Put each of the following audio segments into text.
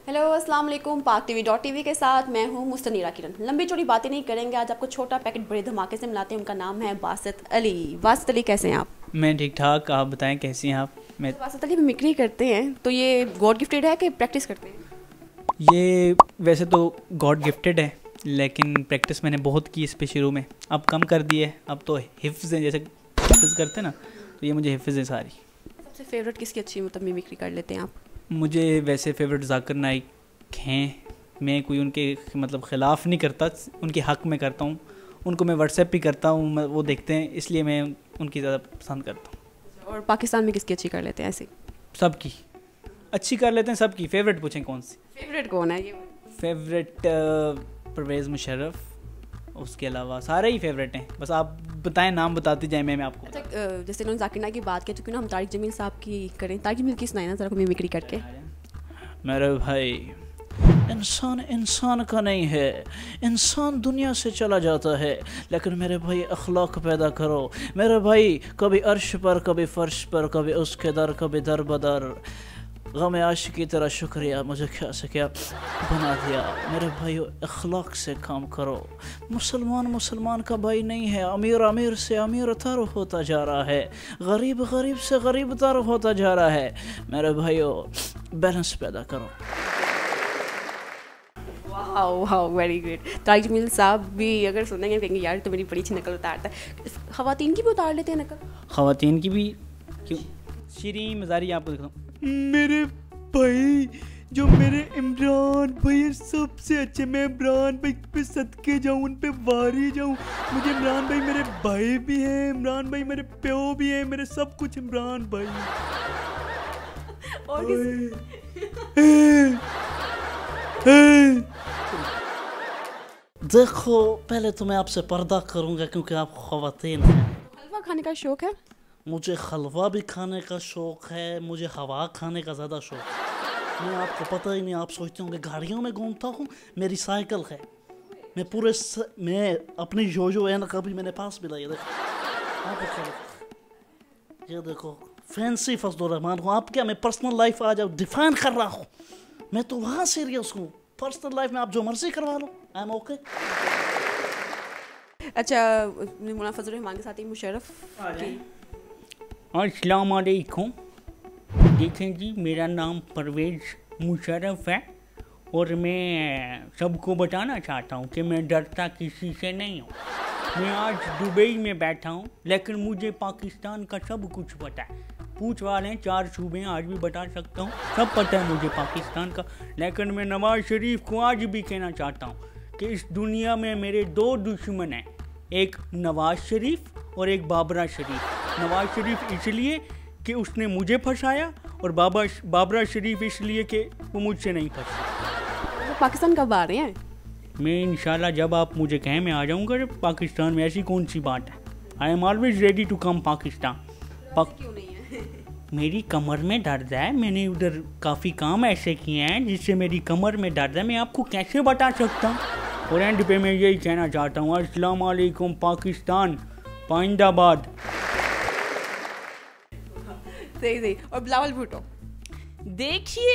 Hello अस्सलाम वालेकुम। paktv.tv के साथ मैं हूँ मुस्तनीरा किरण। लंबी चौड़ी बातें नहीं करेंगे, आज आपको छोटा पैकेट बड़े धमाके से मिलाते हैं। उनका नाम है बासित अली। बासित अली कैसे हैं आप? मैं ठीक ठाक, आप बताएं कैसी हैं आप? मैं बासित अली मिमिक्री करते हैं, तो ये गॉड गिफ्टेड है कि प्रैक्टिस करते हैं? ये वैसे तो गॉड गिफ्टेड है, लेकिन प्रैक्टिस मैंने बहुत की इस पे शुरू में, अब कम कर दी है। अब तो हिफ्ज़ है, जैसे हिफ्ज़ करते हैं ना, तो ये मुझे हिफ्ज़ है सारी। सबसे फेवरेट किसकी अच्छी मतलब मिमिक्री कर लेते हैं आप? मुझे वैसे फेवरेट जाकिर नाइक हैं। मैं कोई उनके मतलब ख़िलाफ़ नहीं करता, उनके हक़ में करता हूँ। उनको मैं व्हाट्सएप भी करता हूँ, वो देखते हैं, इसलिए मैं उनकी ज़्यादा पसंद करता हूँ। और पाकिस्तान में किसकी अच्छी कर लेते हैं? ऐसे सबकी अच्छी कर लेते हैं, सबकी। फेवरेट पूछें कौन सी? फेवरेट कौन है ये? फेवरेट परवेज़ मुशर्रफ, उसके अलावा सारे ही फेवरेट हैं। बस आप बताएं, नाम बताते जाए, मैं आपको। अच्छा, जैसे उन्होंने जाकिर नाइक की बात की, तो क्यों ना हम तारिक जमील साहब की करें। तारिक जमील की सुनाए ना ज़रा मिमिक्री करके। मेरे भाई, इंसान इंसान का नहीं है, इंसान दुनिया से चला जाता है, लेकिन मेरे भाई अखलाक पैदा करो। मेरे भाई, कभी अर्श पर, कभी फर्श पर, कभी उसके दर, कभी दर बदर। गम आशिक की तरह शुक्रिया, मुझे क्या से क्या बना दिया। मेरे भाई, अखलाक से काम करो। मुसलमान मुसलमान का भाई नहीं है। अमीर अमीर से अमीर तर होता जा रहा है, गरीब गरीब से गरीब तर होता जा रहा है। मेरे भाइयों, बैलेंस पैदा करो। वाह, वेरी गुड। तारिक जमील साहब भी अगर सुनेंगे कहेंगे यार तो मेरी बड़ी अच्छी नकल उतारता है। ख़वातीन की भी उतार लेते हैं नकल? ख़वातीन की भी क्यों? शीरी मज़ारी आपको दिखाता हूँ। मेरे भाई, जो मेरे इमरान भाई है सबसे अच्छे। मैं इमरान भाई पे सदके जाऊँ, उन पे वारी जाऊँ। मुझे इमरान भाई मेरे भाई भी हैं, इमरान भाई मेरे प्यो भी हैं, मेरे सब कुछ इमरान भाई। और देखो, पहले तो मैं आपसे पर्दा करूंगा क्योंकि आप ख़वातीन हैं। हलवा खाने का शौक है? मुझे हलवा भी खाने का शौक़ है, मुझे हवा खाने का ज़्यादा शौक़ है। मैं आपको पता ही नहीं, आप सोचते होंगे गाड़ियों में घूमता हूँ, मेरी साइकिल है। मैं अपनी जोजो है ना, कभी मैंने पास भी लाई। देखो, ये देखो, फैंसी फजल रहमान हूँ। आप क्या, मैं पर्सनल लाइफ आज डिफाइन कर रहा हूँ। मैं तो वहाँ सीरियस हूँ। पर्सनल लाइफ में आप जो मर्जी करवा लो, आई एम ओके। अच्छा, मुना फजल रहमान के साथ ही मुशर्रफ की। अस्सलाम वालेकुम। देखें जी, मेरा नाम परवेज़ मुशर्रफ है और मैं सबको बताना चाहता हूँ कि मैं डरता किसी से नहीं हूँ। मैं आज दुबई में बैठा हूँ, लेकिन मुझे पाकिस्तान का सब कुछ पता है। पूछ वाले 4 सूबे आज भी बता सकता हूँ, सब पता है मुझे पाकिस्तान का। लेकिन मैं नवाज शरीफ को आज भी कहना चाहता हूँ कि इस दुनिया में मेरे 2 दुश्मन हैं, एक नवाज शरीफ और एक बाबरा शरीफ। नवाज शरीफ इसलिए कि उसने मुझे फंसाया, और बाबरा शरीफ इसलिए कि वो मुझसे नहीं फंसा। तो पाकिस्तान कब आ रहे हैं? मैं इंशाल्लाह जब आप मुझे कहें मैं आ जाऊँगा पाकिस्तान में। ऐसी कौन सी बात है, I am always ready to come Pakistan. क्यों नहीं है? मेरी कमर में दर्द है, मैंने उधर काफ़ी काम ऐसे किए हैं जिससे मेरी कमर में दर्द है। मैं आपको कैसे बता सकता हूँ। और एंड पे मैं यही कहना चाहता हूँ, अस्सलाम वालेकुम पाकिस्तान, पाइंदाबाद। सही। और बिलावल भुट्टो? देखिए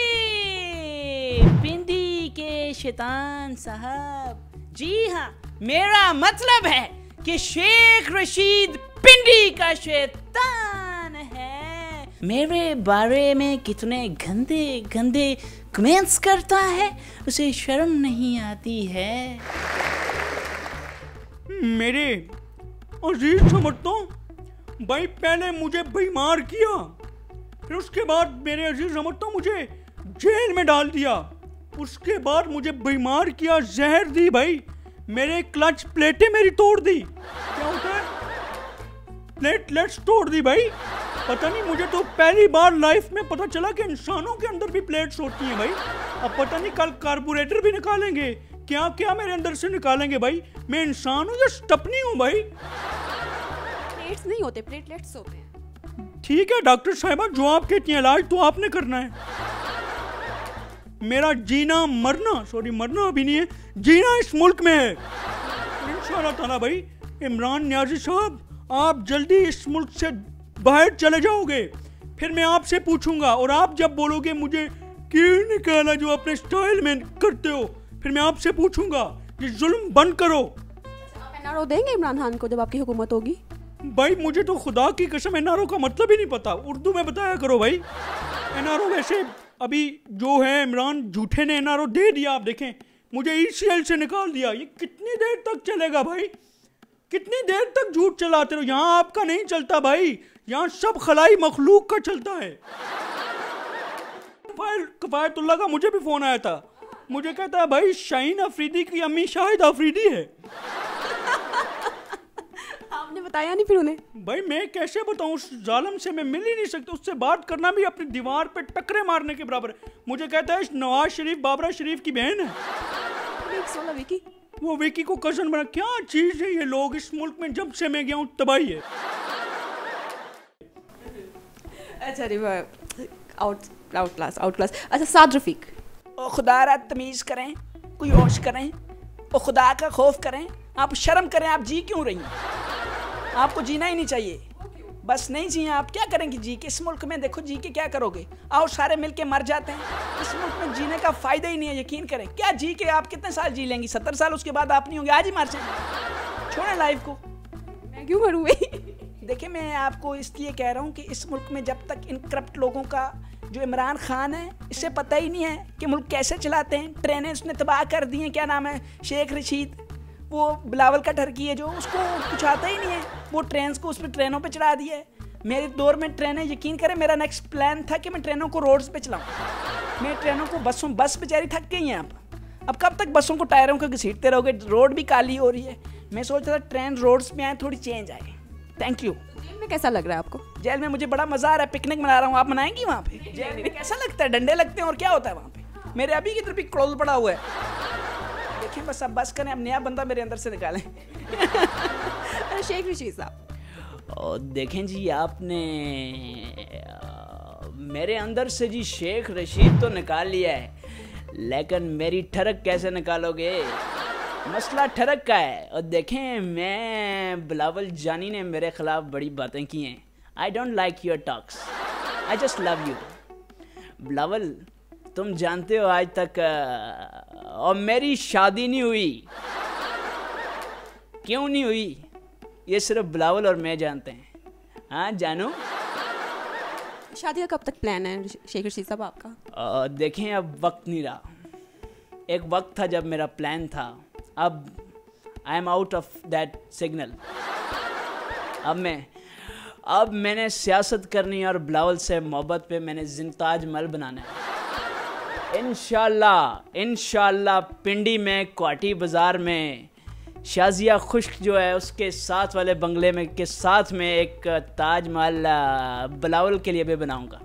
पिंडी के शैतान साहब, जी हाँ, मेरा मतलब है कि शेख रशीद पिंडी का शैतान है। मेरे बारे में कितने गंदे गंदे कमेंट्स करता है, उसे शर्म नहीं आती है। मेरे अजीज समझता भाई, पहले मुझे बीमार किया, फिर उसके बाद मेरे अजीज समझता मुझे जेल में डाल दिया, उसके बाद मुझे बीमार किया, जहर दी भाई, मेरे क्लच प्लेटें मेरी तोड़ दी। क्या होता है, प्लेटलेट्स तोड़ दी भाई। पता नहीं, मुझे तो पहली बार लाइफ में पता चला कि इंसानों के अंदर भी प्लेट्स होती हैं भाई। अब पता नहीं कल कार्बोरेटर भी निकालेंगे, क्या क्या मेरे अंदर से निकालेंगे भाई। मैं इंसान हूँ या स्टपनी हूँ भाई? प्लेट्स नहीं होते, प्लेटलेट्स होते हैं। ठीक है डॉक्टर साहिबा, जो आप कहती हैं इलाज तो आपने करना है। मेरा जीना मरना, सॉरी मरना अभी नहीं है, जीना इस मुल्क में है इंशाअल्लाह ताला। भाई इमरान न्याजी साहब, आप जल्दी इस मुल्क से बाहर चले जाओगे, फिर मैं आपसे पूछूंगा और आप जब बोलोगे मुझे क्यों निकाला जो अपने स्टाइल में करते हो? फिर मैं आपसे पूछूंगा ये जुल्म बंद करो। आप एनआरओ देंगे इमरान खान को जब आपकी हुकूमत होगी? भाई मुझे तो खुदा की कसम एनआरओ का मतलब ही नहीं पता, उर्दू में बताया करो भाई। एनआरओ वैसे अभी जो है इमरान झूठे ने एनआरओ दे दिया, आप देखें मुझे ईसीएल से निकाल दिया। ये कितनी देर तक चलेगा भाई? कितनी देर तक झूठ चलाते रहो? यहाँ आपका नहीं चलता भाई, यहाँ सब खलाई मखलूक का चलता है। कफायतुल्लाह का मुझे भी फोन आया था, मुझे कहता है भाई शाहीन अफरीदी की अम्मी शाहिद अफरीदी है। आपने बताया नहीं फिर उन्हें? भाई मैं कैसे बताऊं, उस जालिम से मैं मिल ही नहीं सकता, उससे बात करना भी अपनी दीवार पे टकरे मारने के बराबर है। मुझे कहता है नवाज शरीफ बाबरा शरीफ की बहन है। विकी, वो विकी को कजन बना। क्या चीज है ये लोग, इस मुल्क में जब से मैं गया हूँ तबाही है। अच्छा आउट क्लास। अच्छा साद रफीक, ओ खुदा रा तमीज़ करें, कोई होश करें, ओ खुदा का खौफ करें, आप शर्म करें। आप जी क्यों रही हैं? आपको जीना ही नहीं चाहिए, बस नहीं जिए आप क्या करेंगे जी के? इस मुल्क में देखो जी के क्या करोगे? आओ सारे मिलके मर जाते हैं। इस मुल्क में जीने का फ़ायदा ही नहीं है, यकीन करें। क्या जी के आप कितने साल जी लेंगी? 70 साल, उसके बाद आप नहीं होंगे, आज ही मर जाएंगे। छोड़ें लाइफ को। मैं क्यों मरूँ भाई? देखिए मैं आपको इसलिए कह रहा हूँ कि इस मुल्क में जब तक इन करप्ट लोगों का जो इमरान खान है, इससे पता ही नहीं है कि मुल्क कैसे चलाते हैं। ट्रेनें उसने तबाह कर दी हैं। क्या नाम है, शेख रशीद, वो बिलावल का ठरकी है जो, उसको कुछ आता ही नहीं है। वो ट्रेन को उस पर ट्रेनों पे चढ़ा दिया है। मेरे दौर में ट्रेनें, यकीन करें मेरा नेक्स्ट प्लान था कि मैं ट्रेनों को रोड्स पे चलाऊँ। मैं ट्रेनों को बस बेचारी थक गई हैं। अब कब तक बसों को टायरों को घसीटते रहोगे? रोड भी काली हो रही है। मैं सोच रहा था ट्रेन रोड्स पे आए, थोड़ी चेंज आए। Thank you. जेल में कैसा लग रहा है आपको? जेल में मुझे बड़ा मज़ा आ रहा है, पिकनिक मना रहा हूँ। आप मनाएंगी वहाँ पे? जेल में कैसा लगता है? डंडे लगते हैं और क्या होता है वहाँ पे? मेरे अभी की तरफ भी क्लोज पड़ा हुआ है। देखिए बस अब बस करें, अब नया बंदा मेरे अंदर से निकालें। शेख रशीद साहब, और देखें जी आपने मेरे अंदर से जी शेख रशीद तो निकाल लिया है, लेकिन मेरी ठरक कैसे निकालोगे? मसला ठरक का है। और देखें मैं बिलावल जानी ने मेरे ख़िलाफ़ बड़ी बातें की हैं। I don't like your talks, I just love you. Bilawal तुम जानते हो आज तक और मेरी शादी नहीं हुई। क्यों नहीं हुई ये सिर्फ बिलावल और मैं जानते हैं। हाँ जानू, शादी का कब तक प्लान है शेख रशीद साहब आपका? देखें अब वक्त नहीं रहा। एक वक्त था जब मेरा प्लान था, अब I am out of that signal. अब मैंने सियासत करनी और बिलावल से मोहब्बत पे मैंने जिंदाज महल बनाना है। इंशाल्लाह पिंडी में क्वाटी बाज़ार में शाजिया खुश्क जो है उसके साथ वाले बंगले में के साथ में एक ताजमहल बिलावल के लिए भी बनाऊंगा।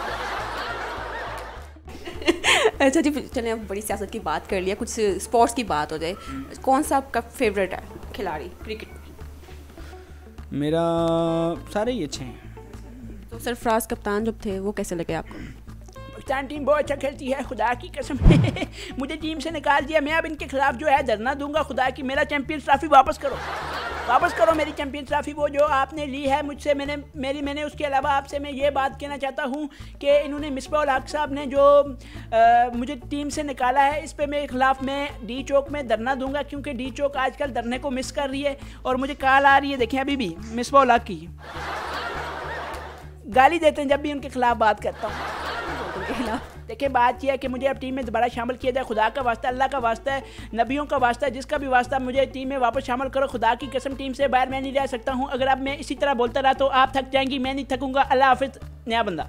अच्छा जी चलिए, अब बड़ी सियासत की बात कर लिया, कुछ स्पोर्ट्स की बात हो जाए। कौन सा आपका फेवरेट है खिलाड़ी क्रिकेट? मेरा सारे ही अच्छे हैं। तो सरफराज कप्तान जब थे वो कैसे लगे आपको? पाकिस्तान टीम बहुत अच्छा खेलती है, खुदा की कसम। मुझे टीम से निकाल दिया। मैं अब इनके खिलाफ जो है धरना दूंगा। खुदा की मेरा चैंपियंस ट्रॉफी वापस करो मेरी चैंपियंस ट्रॉफी, वो जो आपने ली है मुझसे। मैंने उसके अलावा आपसे मैं ये बात कहना चाहता हूँ कि इन्होंने मिसबाह हक साहब ने जो मुझे टीम से निकाला है, इस पर मेरे खिलाफ मैं डी चौक में धरना दूंगा, क्योंकि डी चौक आजकल धरने को मिस कर रही है और मुझे कॉल आ रही है। देखें अभी भी मिसबाह हक की गाली देते हैं जब भी उनके खिलाफ बात करता हूँ। देखिए बात यह है कि मुझे अब टीम में दोबारा शामिल किया जाए। खुदा का वास्ता, अल्लाह का वास्ता है, नबियों का वास्ता है, जिसका भी वास्ता, मुझे टीम में वापस शामिल करो। खुदा की कसम टीम से बाहर मैं नहीं रह सकता हूँ। अगर अब मैं इसी तरह बोलता रहा तो आप थक जाएंगी, मैं नहीं थकूंगा। अल्लाह हाफिज, नया बंदा।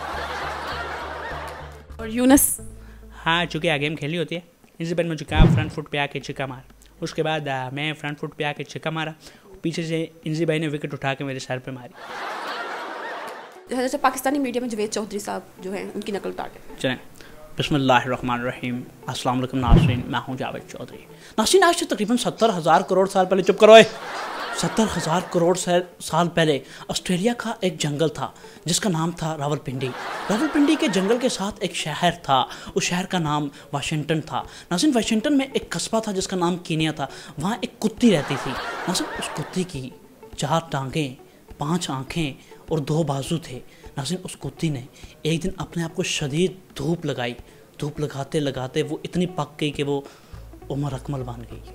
और यूनस? हाँ, चूँकि आ गेम खेली होती है, इसी पर मुझे कहा फ्रंट फुट पे आके छिक्का मार। उसके बाद मैं फ्रंट फुट पे आके छिक्का मारा, पीछे से इंजी भाई ने विकेट उठा के मेरे सर पे मारी। जैसे पाकिस्तानी मीडिया में जवेद चौधरी साहब जो हैं उनकी नकल उतार के चलें। बिस्मिल्लाहिर्रहमानिर्रहीम, अस्सलाम वालेकुम नाज़रीन, मैं हूँ जावेद चौधरी। नाज़रीन आज से तकरीबन 70,000 करोड़ साल पहले, चुप करो 70,000 करोड़ साल पहले ऑस्ट्रेलिया का एक जंगल था जिसका नाम था रावलपिंडी। रावलपिंडी के जंगल के साथ एक शहर था, उस शहर का नाम वाशिंगटन था। नाज़रीन वाशिंगटन में एक कस्बा था जिसका नाम कीनिया था। वहाँ एक कुत्ती रहती थी। नाज़रीन उस कुत्ती की 4 टांगें, 5 आँखें और 2 बाजू थे। नाज़रीन, उस कुत्ती ने एक दिन अपने आप को शदीद धूप लगाई। धूप लगाते लगाते वो इतनी पक गई कि वो उमर अकमल बन गई।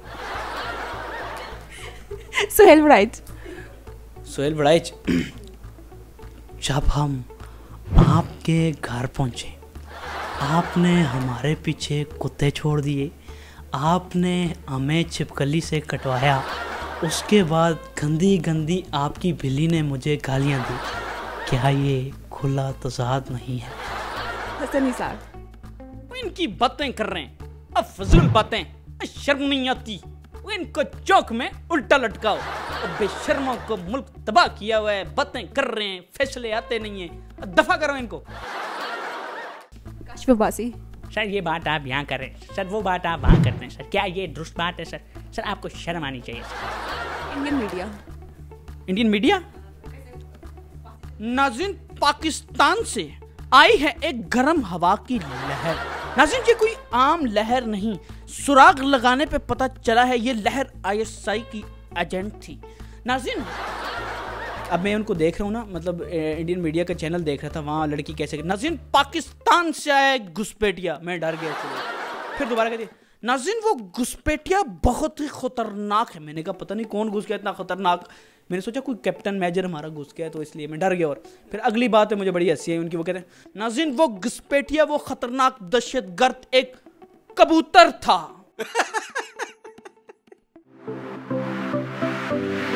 सुहेल बड़ाइच। सुहेल बड़ाइच, जब हम आपके घर पहुंचे, आपने हमारे पीछे कुत्ते छोड़ दिए, आपने हमें छिपकली से कटवाया, उसके बाद गंदी गंदी आपकी बिल्ली ने मुझे गालियां दी। क्या ये खुला तजाद नहीं है? हसन साहब, वो इनकी बातें कर रहे हैं, अब फजूल बातें, शर्म नहीं आती। वो इनको चौक में उल्टा लटकाओ। अब बेशर्मों को मुल्क तबाह किया हुआ है, बातें कर रहे हैं, फैसले आते नहीं हैं, दफा करो इनको। काशिफ अब्बासी। सर ये बात आप यहाँ करें सर, वो बात आप वहाँ करते हैं सर, क्या ये दुरुस्त बात है सर? सर आपको शर्म आनी चाहिए sir. Indian media. Indian media नाज़रीन, पाकिस्तान से आई है एक गर्म हवा की लहर। नाज़रीन, ये कोई आम लहर नहीं, सुराग लगाने पे पता चला है ये लहर ISI की एजेंट थी। नाज़रीन, अब मैं उनको देख रहा हूँ ना, मतलब इंडियन मीडिया का चैनल देख रहा था, वहाँ लड़की कैसे। नाज़रीन, पाकिस्तान से आया एक घुसपैठिया, मैं डर गया। फिर दोबारा कह दिया। नाज़रीन, वो घुसपैठिया बहुत ही खतरनाक है। मैंने कहा पता नहीं कौन घुस गया इतना खतरनाक। मैंने सोचा कोई कैप्टन मेजर हमारा घुस गया, तो इसलिए मैं डर गया। और फिर अगली बात है, मुझे बड़ी हंसी आई उनकी। वो कहते हैं, नाज़रीन, वो घुसपैठिया, वो खतरनाक दहशतगर्द एक कबूतर था।